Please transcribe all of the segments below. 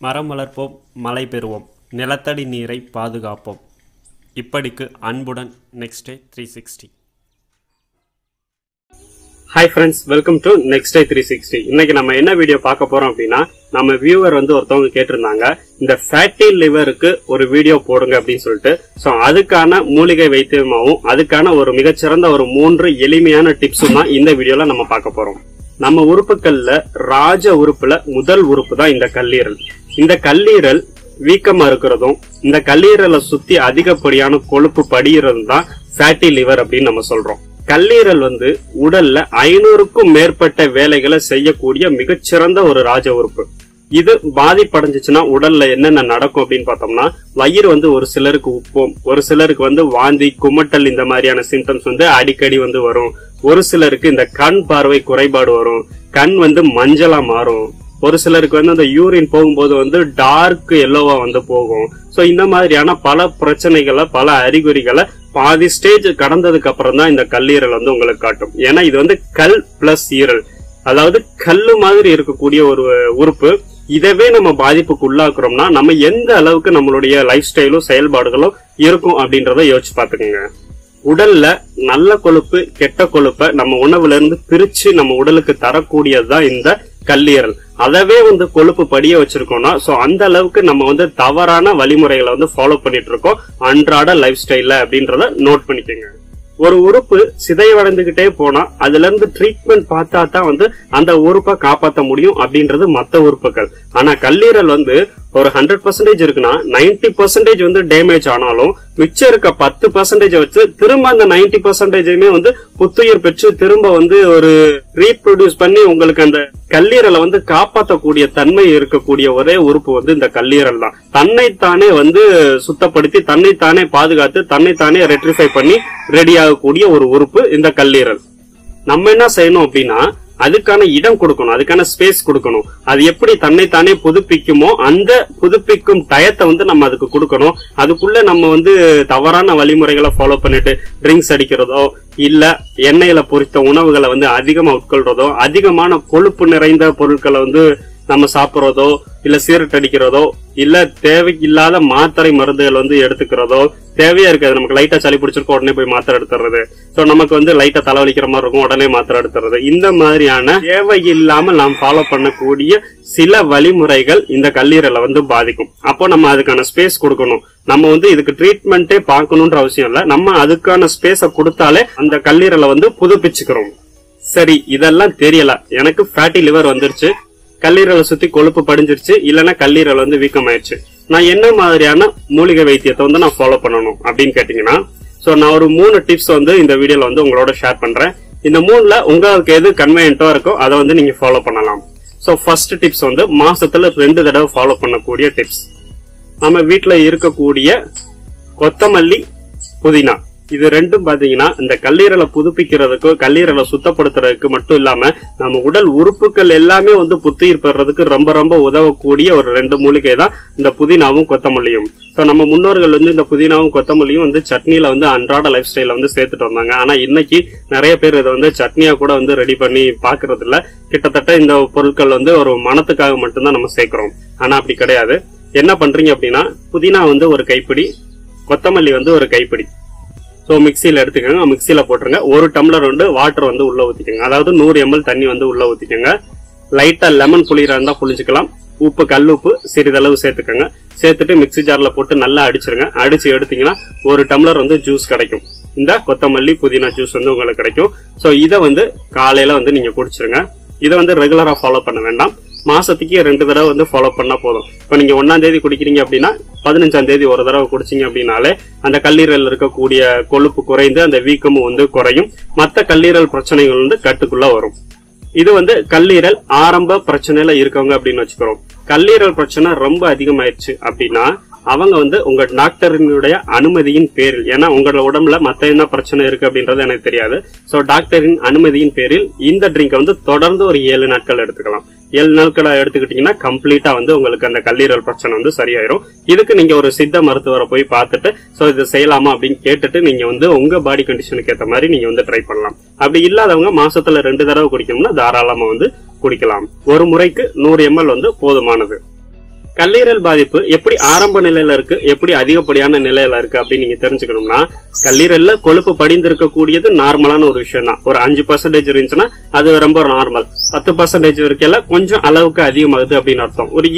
மரம் வளர்ப்போம், மழை பெறுவோம், நிலத்தடி நீரை பாதுகாப்போம். இப்படிக்கு அன்புடன் next day 360. Hi friends, welcome to next day 360. இன்னைக்கு நம்ம என்ன வீடியோ பார்க்க போறோம் அப்படின்னா, நம்ம வியூவர் ஒருத்தவங்க கேட்டிருந்தாங்க, இந்த ஃபேட்டி லிவருக்கு ஒரு வீடியோ போடுங்க அப்படின்னு சொல்லிட்டு. சோ அதுக்கான மூலிகை வைத்தியமாவும் அதுக்கான ஒரு மிகச்சிறந்த ஒரு 3 எளிமையான டிப்ஸும் தான் இந்த வீடியோல நம்ம பார்க்க போறோம். நம்ம உறுப்புகள்ல ராஜ உறுப்புல முதல் உறுப்பு தான் இந்த கல்லீரல். இந்த கல்லீரல் வீக்கமா இருக்கிறதும் இந்த கல்லீரலை சுத்தி அதிகப்படியான கொழுப்பு படிகிறதும் தான் ஃபேட்டி லிவர் அப்படின்னு நம்ம சொல்றோம். கல்லீரல் உடல்ல 500க்கும் மேற்பட்ட வேலைகளை செய்யக்கூடிய மிகச்சிறந்த ஒரு ராஜ உறுப்பு. இது பாதிப்படைஞ்சிச்சுன்னா உடல்ல என்னென்ன நடக்கும் அப்படின்னு பார்த்தோம்னா, வயிறு ஒரு சிலருக்கு உப்பும், ஒரு சிலருக்கு வாந்தி, குமட்டல், இந்த மாதிரியான சிம்டம்ஸ் அடிக்கடி வரும். ஒரு சிலருக்கு இந்த கண் பார்வை குறைபாடு வரும், கண் மஞ்சளா மாறும். ஒரு சிலருக்கு அந்த யூரின் போகும்போது டார்க் எல்லோவா போகும். சோ இந்த மாதிரியான பல பிரச்சனைகளை, பல அறிகுறிகளை பாதி ஸ்டேஜ் கடந்ததுக்கு அப்புறம் தான் இந்த கல்லீரல் உங்களுக்கு காட்டும். ஏன்னா இது கல் பிளஸ் ஈரல், அதாவது கல்லு மாதிரி இருக்கக்கூடிய ஒரு உறுப்பு. இதவே நம்ம பாதிப்புக்கு உள்ளாக்குறோம்னா நம்ம எந்த அளவுக்கு நம்மளுடைய லைஃப் ஸ்டைலும் செயல்பாடுகளும் இருக்கும் அப்படின்றத யோசிச்சு பாத்துக்கோங்க. உடல்ல நல்ல கொழுப்பு, கெட்ட கொழுப்பை நம்ம உணவுல இருந்து பிரிச்சு நம்ம உடலுக்கு தரக்கூடியதுதான் இந்த கல்லீரல். அதவே கொழுப்பு படிய வச்சிருக்கோம்னா, சோ அந்த அளவுக்கு நம்ம தவறான வழிமுறைகளை ஃபாலோ பண்ணிட்டு இருக்கோம் அன்றாட லைஃப் ஸ்டைல்ல அப்படின்றத நோட் பண்ணிக்கோங்க. ஒரு உறுப்பு சிதைவடைந்துகிட்டே போனா அதுல இருந்து ட்ரீட்மெண்ட் பார்த்தா தான் அந்த உறுப்பை காப்பாற்ற முடியும் அப்படின்றது மத்த உறுப்புகள். ஆனா கல்லீரல் ஒரு 100% இருக்குன்னா 90% டேமேஜ் ஆனாலும் மிச்சம் இருக்க 10% வச்சு திரும்ப அந்த 90% புத்துயிர் பெற்று திரும்ப ஒரு ரீப்ரொடியூஸ் பண்ணி உங்களுக்கு அந்த கல்லீரலை காப்பாற்றக்கூடிய தன்மை இருக்கக்கூடிய ஒரே உறுப்பு இந்த கல்லீரல் தான். தன்னைத்தானே சுத்தப்படுத்தி, தன்னைத்தானே பாதுகாத்து, தன்னைத்தானே ரெட்ரிஃபை பண்ணி ரெடி ஆகக்கூடிய ஒரு உறுப்பு இந்த கல்லீரல். நம்ம என்ன செய்யணும் அப்படின்னா, அதுக்கான இடம் கொடுக்கணும், அதுக்கான ஸ்பேஸ் கொடுக்கணும். அது எப்படி தன்னைத்தானே புதுப்பிக்குமோ அந்த புதுப்பிக்கும் டயத்தை நம்ம அதுக்கு கொடுக்கணும். அதுக்குள்ள நம்ம தவறான வழிமுறைகளை ஃபாலோ பண்ணிட்டு ட்ரிங்க்ஸ் அடிக்கிறதோ, இல்ல எண்ணெயில பொரித்த உணவுகளை அதிகமா உட்கொள்றதோ, அதிகமான கொழுப்பு நிறைந்த பொருட்களை நம்ம சாப்பிடுறதோ, இல்ல சீரட் அடிக்கிறதோ, இல்ல தேவையில்லாத மாத்திரை மருந்துகள் எடுத்துக்கிறதோ, தேவையா இருக்காது. நமக்கு லைட்டா சளி பிடிச்சிருக்கோம், உடனே போய் மாத்திரை எடுத்துறது. சோ நமக்கு லைட்டா தலைவலிக்கிற மாதிரி இருக்கும், உடனே மாத்திரை எடுத்துறது. இந்த மாதிரியான தேவையில்லாம நாம் ஃபாலோ பண்ணக்கூடிய சில வழிமுறைகள் இந்த கல்லீரலை பாதிக்கும். அப்போ நம்ம அதுக்கான ஸ்பேஸ் கொடுக்கணும். நம்ம இதுக்கு ட்ரீட்மெண்டே பார்க்கணும்ன்ற அவசியம் இல்ல, நம்ம அதுக்கான ஸ்பேஸ கொடுத்தாலே அந்த கல்லீரலை புதுப்பிச்சுக்கிறோம். சரி, இதெல்லாம் தெரியல, எனக்கு ஃபேட்டி லிவர் வந்துருச்சு, கல்லீரலை சுத்தி கொழுப்பு படிஞ்சிருச்சு, இல்லன்னா கல்லீரல் வீக்கமாயிருச்சு, நான் என்ன மாதிரியான மூலிகை வைத்தியத்தை நான் ஃபாலோ பண்ணணும் அப்படின்னு கேட்டீங்கன்னா, சோ நான் ஒரு 3 டிப்ஸ் இந்த வீடியோல உங்களோட ஷேர் பண்றேன். இந்த 3ல உங்களுக்கு எது கன்வீனியன்ட்டா இருக்கோ அதை நீங்க ஃபாலோ பண்ணலாம். சோ ஃபர்ஸ்ட் டிப்ஸ் மாசத்துல 2 தடவை ஃபாலோ பண்ணக்கூடிய டிப்ஸ். நம்ம வீட்டுல இருக்கக்கூடிய கொத்தமல்லி, புதினா, இது ரெண்டும் பாத்தீங்கன்னா இந்த கல்லீரலை புதுப்பிக்கிறதுக்கு, கல்லீரலை சுத்தப்படுத்துறதுக்கு மட்டும் இல்லாம நம்ம உடல் உறுப்புகள் எல்லாமே புத்துயிர் பெறறதுக்கு ரொம்ப ரொம்ப உதவக்கூடிய ஒரு 2 மூலிகை தான் இந்த புதினாவும் கொத்தமல்லியும். சோ நம்ம முன்னோர்கள் இந்த புதினாவும் கொத்தமல்லியும் சட்னியில அன்றாட லைஃப் ஸ்டைல சேர்த்துட்டு வந்தாங்க. ஆனா இன்னைக்கு நிறைய பேர் இதை சட்னியா கூட ரெடி பண்ணி பாக்குறது இல்ல. கிட்டத்தட்ட இந்த பொருட்கள் ஒரு மனத்துக்காக மட்டும்தான் நம்ம சேர்க்கிறோம். ஆனா அப்படி கிடையாது. என்ன பண்றீங்க அப்படின்னா, புதினா ஒரு கைப்பிடி, கொத்தமல்லி ஒரு கைப்பிடி. சோ மிக்சியில எடுத்துக்கோங்க, மிக்சியில போட்டுருங்க. 1 டம்ளர் வாட்டர் உள்ள ஊத்திக்கோங்க. அதாவது 100 ml தண்ணி உள்ள ஊத்திக்கோங்க. லைட்டா லெமன் புளியறா இருந்தா புளிஞ்சுக்கலாம். உப்பு, கல் உப்பு சிறிதளவு சேர்த்துக்கோங்க. சேர்த்துட்டு மிக்சி ஜார்ல போட்டு நல்லா அடிச்சிருங்க. அடிச்சு எடுத்தீங்கன்னா 1 டம்ளர் ஜூஸ் கிடைக்கும். இந்த கொத்தமல்லி புதினா ஜூஸ் உங்களுக்கு கிடைக்கும். சோ இத காலையில நீங்க குடிச்சிருங்க. இதை ரெகுலரா ஃபாலோ பண்ண வேண்டாம். மாசத்துக்கு 2 தடவை ஃபாலோ பண்ணா போதும். இப்ப நீங்க 1ஆம் தேதி குடிக்கிறீங்க அப்படின்னா 15ஆம் தேதி ஒரு தடவை குடிச்சீங்க அப்படின்னாலே அந்த கல்லீரல் இருக்கக்கூடிய கொழுப்பு குறைந்து அந்த வீக்கமும் குறையும். மத்த கல்லீரல் பிரச்சனைகள் கட்டுக்குள்ள வரும். இது கல்லீரல் ஆரம்ப பிரச்சனையில இருக்கவங்க அப்படின்னு வச்சுக்கிறோம். கல்லீரல் பிரச்சனை ரொம்ப அதிகமாயிருச்சு அப்படின்னா அவங்க உங்க டாக்டரினுடைய அனுமதியின் பேரில், ஏன்னா உங்களோட உடம்புல மத்த என்ன பிரச்சனை இருக்கு அப்படின்றது எனக்கு தெரியாது. சோ டாக்டரின் அனுமதியின் பேரில் இந்த ட்ரிங்கை தொடர்ந்து ஒரு 7 நாட்கள் எடுத்துக்கலாம். 7 நாட்களை எடுத்துக்கிட்டீங்கன்னா கம்ப்ளீட்டா உங்களுக்கு அந்த கல்லீரல் பிரச்சனை சரியாயிரும். இதுக்கு நீங்க ஒரு சித்த மருத்துவரை போய் பார்த்துட்டு சோ இது செய்யலாமா அப்படின்னு கேட்டுட்டு நீங்க உங்க பாடி கண்டிஷனுக்கு ஏத்த மாதிரி நீங்க ட்ரை பண்ணலாம். அப்படி இல்லாதவங்க மாசத்துல 2 தடவை குடிக்கணும்னா தாராளமா குடிக்கலாம். ஒரு முறைக்கு 100 ml போதுமானது. கல்லீரல் பாதிப்பு எப்படி ஆரம்ப நிலையில இருக்கு, எப்படி அதிகப்படியான நிலையில இருக்கு அப்படின்னு நீங்க தெரிஞ்சுக்கணும்னா, கல்லீரல்ல கொழுப்பு படிந்திருக்கக்கூடியது நார்மலான ஒரு விஷயம் தான். ஒரு 5% இருந்துச்சுன்னா அது ரொம்ப நார்மல். 10% இருக்கல கொஞ்சம் அளவுக்கு அதிகமாகுது அப்படின்னு அர்த்தம். ஒரு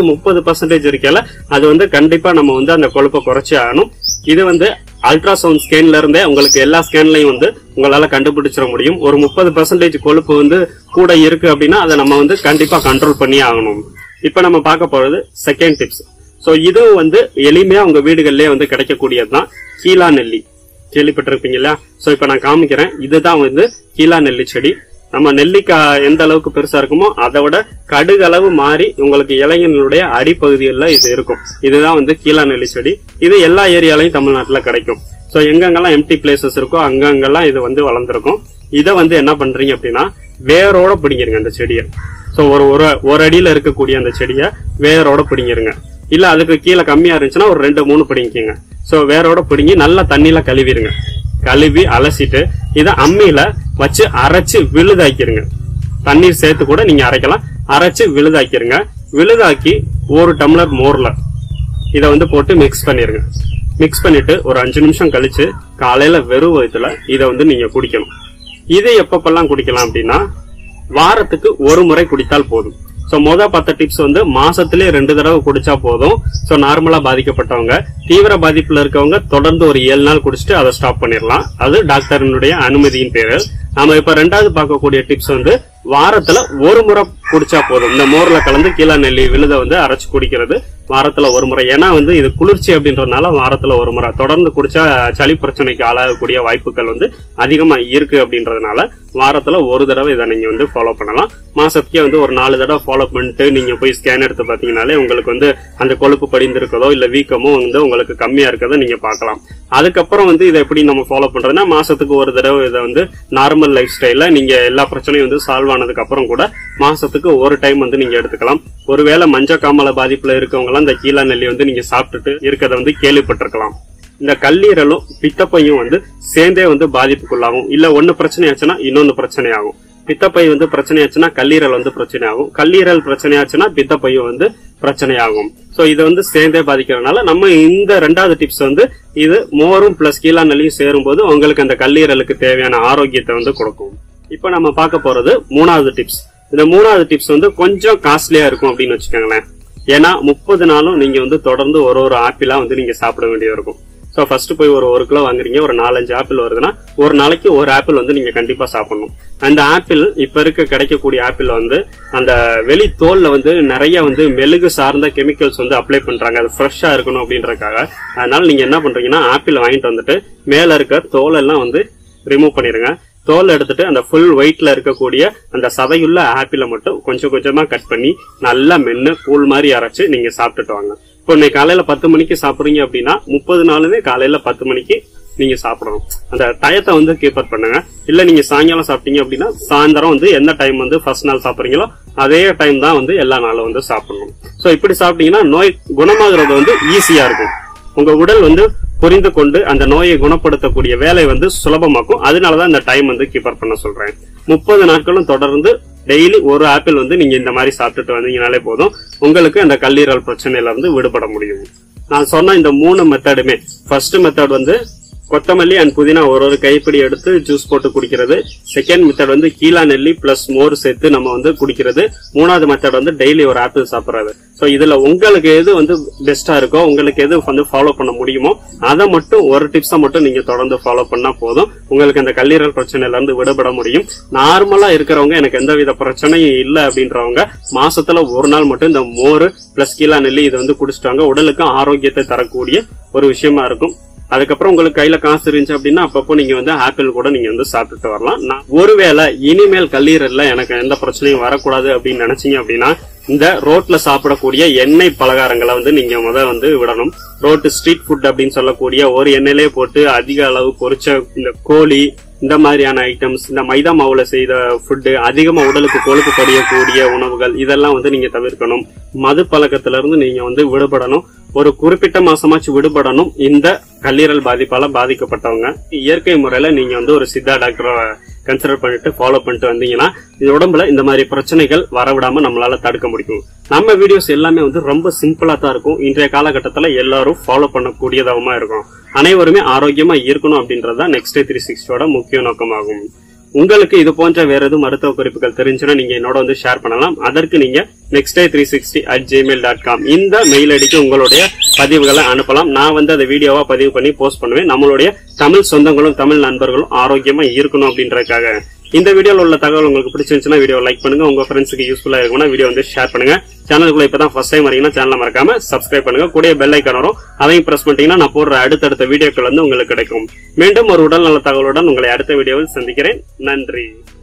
20-30% இருக்கல அது வந்து கண்டிப்பா நம்ம வந்து அந்த கொழுப்பை குறைச்சி ஆகணும். இது வந்து அல்ட்ராசவுண்ட் ஸ்கேன்ல இருந்தே உங்களுக்கு எல்லா ஸ்கேன்லயும் வந்து உங்களால கண்டுபிடிச்சிட முடியும். ஒரு 30% கொழுப்பு வந்து கூட இருக்கு அப்படின்னா அதை நம்ம வந்து கண்டிப்பா கண்ட்ரோல் பண்ணி ஆகணும். இப்ப நம்ம பார்க்க போறது செகண்ட் டிப்ஸ். சோ இதுவும் வந்து எளிமையா உங்க வீடுகள்லயே வந்து கிடைக்கக்கூடியதுதான் கீழா நெல்லி. கேள்விப்பட்டிருப்பீங்களா? சோ இப்ப நான் காமிக்கிறேன். இதுதான் வந்து கீழா நெல்லி செடி. நம்ம நெல்லிக்காய் எந்த அளவுக்கு பெருசா இருக்குமோ அதை விட கடுகளவு மாறி உங்களுக்கு இலையினுடைய அடிப்பகுதிகளில் இது இருக்கும். இதுதான் வந்து கீழா நெல்லி செடி. இது எல்லா ஏரியாலையும் தமிழ்நாட்டுல கிடைக்கும். சோ எங்கெங்கெல்லாம் எம்டி பிளேசஸ் இருக்கோ அங்கெங்கெல்லாம் இது வந்து வளர்ந்துருக்கும். இதை வந்து என்ன பண்றீங்க அப்படின்னா வேரோட பிடிங்கிருங்க அந்த செடியை. சோ ஒரு அடியில இருக்கக்கூடிய அந்த செடியை வேரோட பிடிங்கிருங்க. இல்ல அதுக்கு கீழே கம்மியா இருந்துச்சுன்னா ஒரு 2-3 பிடிங்கிங்க. சோ வேரோட பிடிங்கி நல்லா தண்ணியில கழுவிருங்க. கழுவி அலசிட்டு இதை அம்மியில வச்சு அரைச்சு விழுதாக்கிருங்க. தண்ணீர் சேர்த்து கூட நீங்க அரைக்கலாம். அரைச்சு விழுதாக்கிருங்க. விழுதாக்கி 1 டம்ளர் மோர்ல இதை வந்து போட்டு மிக்ஸ் பண்ணிருங்க. மிக்ஸ் பண்ணிட்டு ஒரு 5 நிமிஷம் கழிச்சு காலையில வெறும் வயிற்றுல இதை வந்து நீங்க குடிக்கணும். இதை எப்பப்பெல்லாம் குடிக்கலாம் அப்படின்னா வாரத்துக்கு 1 முறை குடித்தால் போதும். சோ 10 டிப்ஸ் வந்து மாசத்திலே 2 தடவை குடிச்சா போதும். சோ நார்மலா பாதிக்கப்பட்டவங்க, தீவிர பாதிப்புல இருக்கவங்க தொடர்ந்து ஒரு 7 நாள் குடிச்சிட்டு அதை ஸ்டாப் பண்ணிடலாம். அது டாக்டரினுடைய அனுமதியின் பேரில். நாம இப்ப 2வது பார்க்கக்கூடிய டிப்ஸ் வந்து வாரத்துல 1 முறை குடிச்சா போதும். இந்த மோர்ல கலந்து கீழா நெல்லி விழுத வந்து அரைச்சு குடிக்கிறது வாரத்துல 1 முறை. ஏன்னா வந்து இது குளிர்ச்சி அப்படின்றதுனால வாரத்துல 1 முறை. தொடர்ந்து குடிச்சா சளி பிரச்சனைக்கு ஆளாகக்கூடிய வாய்ப்புகள் வந்து அதிகமா இருக்கு அப்படின்றதுனால வாரத்துல 1 தடவை இதை நீங்க வந்து ஃபாலோ பண்ணலாம். மாசத்துக்கே வந்து ஒரு 4 தடவை ஃபாலோ பண்ணிட்டு நீங்க போய் ஸ்கேன் எடுத்து பாத்தீங்கன்னாலே உங்களுக்கு வந்து அந்த கொழுப்பு படிந்து இருக்கதோ இல்ல வீக்கமோ வந்து உங்களுக்கு கம்மியா இருக்கதோ நீங்க பாக்கலாம். அதுக்கப்புறம் வந்து இதை எப்படி நம்ம ஃபாலோ பண்றதுன்னா மாசத்துக்கு 1 தடவை இதை வந்து நார்மல் லைஃப் ஸ்டைல நீங்க எல்லா பிரச்சனையும் வந்து சால்வ் ஆனதுக்கு அப்புறம் கூட மாசத்துக்கு 1 டைம் வந்து நீங்க எடுத்துக்கலாம். ஒருவேளை மஞ்சக்காமல பாதிப்புல இருக்கவங்க இந்த கீழா நெல்லி வந்து நீங்க சாப்பிட்டுட்டு இருக்கதை வந்து கேள்விப்பட்டிருக்கலாம். இந்த கல்லீரலும் பித்தப்பையும் வந்து சேர்ந்தே வந்து பாதிப்புக்குள்ளாகும். இல்ல ஒன்னு பிரச்சனை ஆச்சுன்னா இன்னொன்னு பிரச்சனை ஆகும். பித்தப்பை வந்து பிரச்சனை ஆச்சுன்னா கல்லீரல் வந்து பிரச்சனை ஆகும். கல்லீரல் பிரச்சனை ஆச்சுன்னா பித்தப்பையும் வந்து பிரச்சனை ஆகும். சோ இதை வந்து சேர்ந்தே பாதிக்கிறதுனால நம்ம இந்த 2வது டிப்ஸ் வந்து இது மோரும் பிளஸ் கீழா நெல்லியும் சேரும் போது உங்களுக்கு அந்த கல்லீரலுக்கு தேவையான ஆரோக்கியத்தை வந்து கொடுக்கும். இப்ப நம்ம பார்க்க போறது 3வது டிப்ஸ். இந்த 3வது டிப்ஸ் வந்து கொஞ்சம் காஸ்ட்லியா இருக்கும் அப்படின்னு வச்சுக்கோங்களேன். ஏன்னா 30 நாளும் நீங்க வந்து தொடர்ந்து ஒரு ஆப்பிளா வந்து நீங்க சாப்பிட வேண்டியது இருக்கும். சோ ஃபர்ஸ்ட் போய் ஒரு 1 கிலோ வாங்குறீங்க, ஒரு 4-5 ஆப்பிள் வருதுன்னா ஒரு நாளைக்கு 1 ஆப்பிள் வந்து நீங்க கண்டிப்பா சாப்பிடணும். அந்த ஆப்பிள் இப்ப கிடைக்கக்கூடிய ஆப்பிள் வந்து அந்த வெளி தோல்ல வந்து நிறைய வந்து மெழுகு சார்ந்த கெமிக்கல்ஸ் வந்து அப்ளை பண்றாங்க. அது ஃப்ரெஷ்ஷா இருக்கணும் அப்படின்றதுக்காக. அதனால நீங்க என்ன பண்றீங்கன்னா ஆப்பிள் வாங்கிட்டு வந்துட்டு மேல இருக்க தோல் எல்லாம் வந்து ரிமூவ் பண்ணிருங்க. தோல் எடுத்துட்டு அந்த ஃபுல் வெயிட்ல இருக்கக்கூடிய அந்த சதையுள்ள ஆப்பிளை மட்டும் கொஞ்சம் கொஞ்சமா கட் பண்ணி நல்லா மென்னு கூழ் மாதிரி அரைச்சு நீங்க சாப்பிட்டுட்டு வாங்க. இப்போ இன்னைக்கு காலையில 10 மணிக்கு சாப்பிடுறீங்க அப்படின்னா 30 நாளுமே காலையில 10 மணிக்கு நீங்க சாப்பிடணும். அந்த டயத்தை வந்து கீப்பர் பண்ணுங்க. இல்ல நீங்க சாயங்காலம் சாப்பிட்டீங்க அப்படின்னா சாயந்தரம் வந்து எந்த டைம் வந்து ஃபர்ஸ்ட் நாள் சாப்பிடுறீங்களோ அதே டைம் தான் வந்து எல்லா நாளும் வந்து சாப்பிடணும். சோ இப்படி சாப்பிட்டீங்கன்னா நோய் குணமாகிறது வந்து ஈஸியா இருக்கும். உங்க உடல் வந்து புரிந்து கொண்டு அந்த நோயை குணப்படுத்தக்கூடிய வேலை வந்து சுலபமாக்கும். அதனாலதான் இந்த டைம் வந்து கீப்பர் பண்ண சொல்றேன். 30 நாட்களும் தொடர்ந்து டெய்லி 1 ஆப்பிள் வந்து நீங்க இந்த மாதிரி சாப்பிட்டுட்டு வந்தீங்கனாலே போதும், உங்களுக்கு அந்த கல்லீரல் பிரச்சனையில இருந்து விடுபட முடியும். நான் சொன்ன இந்த 3 மெத்தடுமே, ஃபர்ஸ்ட் மெத்தட் வந்து கொத்தமல்லி அண்ட் புதினா ஒரு கைப்பிடி எடுத்து ஜூஸ் போட்டு குடிக்கிறது. செகண்ட் மெத்தட் வந்து கீழா நெல்லி பிளஸ் மோர் சேர்த்து நம்ம வந்து குடிக்கிறது. 3வது மெத்தட் வந்து டெய்லி 1 ஆப்பிள் சாப்பிடுறது. சோ இதுல உங்களுக்கு எது வந்து பெஸ்டா இருக்கோ, உங்களுக்கு எது வந்து ஃபாலோ பண்ண முடியுமோ அதை மட்டும் ஒரு டிப்ஸை மட்டும் நீங்க தொடர்ந்து ஃபாலோ பண்ணா போதும், உங்களுக்கு அந்த கல்லீரல் பிரச்சனையில இருந்து விடுபட முடியும். நார்மலா இருக்கிறவங்க எனக்கு எந்தவித பிரச்சனையும் இல்லை அப்படின்றவங்க மாசத்துல 1 நாள் மட்டும் இந்த மோர் பிளஸ் கீழா நெல்லி இதை வந்து குடிச்சிட்டாங்க. உடலுக்கு ஆரோக்கியத்தை தரக்கூடிய ஒரு விஷயமா இருக்கும். அதுக்கப்புறம் உங்களுக்கு கையில காசு இருந்துச்சு அப்படின்னா அப்பப்போ நீங்க வந்து ஆப்பிள் கூட நீங்க வந்து சாப்பிட்டுட்டு வரலாம். ஒருவேளை இனிமேல் கல்லீரல்ல எனக்கு எந்த பிரச்சனையும் வரக்கூடாது அப்படின்னு நினைச்சீங்க அப்படின்னா இந்த ரோட்ல சாப்பிடக்கூடிய எண்ணெய் பலகாரங்களை வந்து நீங்க வந்து விடணும். ரோட்டு ஸ்ட்ரீட் ஃபுட் அப்படின்னு சொல்லக்கூடிய ஒரு எண்ணெயிலே போட்டு அதிக அளவு பொரிச்ச இந்த கோழி இந்த மாதிரியான ஐட்டம்ஸ், இந்த மைதா மாவுல செய்த ஃபுட்டு, அதிகமா உடலுக்கு கொழுப்பு படியக்கூடிய உணவுகள் இதெல்லாம் வந்து நீங்க தவிர்க்கணும். மது பழக்கத்துல இருந்து நீங்க வந்து விடுபடணும். ஒரு குறிப்பிட்ட மாசமாச்சு விடுபடணும். இந்த கல்லீரல் பாதிப்பால பாதிக்கப்பட்டவங்க இயற்கை முறையில நீங்க வந்து ஒரு சித்தா டாக்டரை கன்சிடர் பண்ணிட்டு ஃபாலோ பண்ணிட்டு வந்தீங்கன்னா இது உடம்புல இந்த மாதிரி பிரச்சனைகள் வரவிடாம நம்மளால தடுக்க முடியும். நம்ம வீடியோஸ் எல்லாமே வந்து ரொம்ப சிம்பிளா தான் இருக்கும். இன்றைய காலகட்டத்துல எல்லாரும் ஃபாலோ பண்ணக்கூடியதாகமா இருக்கும். அனைவருமே ஆரோக்கியமா இருக்கணும் அப்படின்றதுதான் நெக்ஸ்ட் டே 360 முக்கிய நோக்கமாகும். உங்களுக்கு இது போன்ற வேற எதுவும் மருத்துவ குறிப்புகள் தெரிஞ்சுன்னா நீங்க என்னோட வந்து ஷேர் பண்ணலாம். அதற்கு நீங்க nextday360@gmail.com இந்த மெயில் ஐடிக்கு உங்களுடைய பதிவுகளை அனுப்பலாம். நான் வந்து அதை வீடியோவா பதிவு பண்ணி போஸ்ட் பண்ணுவேன். நம்மளுடைய தமிழ் சொந்தங்களும் தமிழ் நண்பர்களும் ஆரோக்கியமா இருக்கணும் அப்படின்றதுக்காக. இந்த வீடியோல உள்ள தகவல் உங்களுக்கு பிடிச்சிருந்துச்சுன்னா வீடியோ லைக் பண்ணுங்க. உங்க ஃப்ரெண்ட்ஸுக்கு யூஸ்ஃபுல்லா இருக்கும்னா வீடியோ வந்து ஷேர் பண்ணுங்க. சேனலுக்குள்ள இப்பதான் ஃபர்ஸ்ட் டைம் வரீங்கன்னா சேனலை மறக்காம சப்ஸ்கிரைப் பண்ணுங்க. கூடிய பெல் ஐக்கான் வரும், அதையும் பிரஸ் பண்ணிட்டீங்கன்னா நான் போடுற அடுத்தடுத்த வீடியோக்கள் வந்து உங்களுக்கு கிடைக்கும். மீண்டும் ஒரு உடல் நல தகவலுடன் உங்களை அடுத்த வீடியோவில் சந்திக்கிறேன். நன்றி.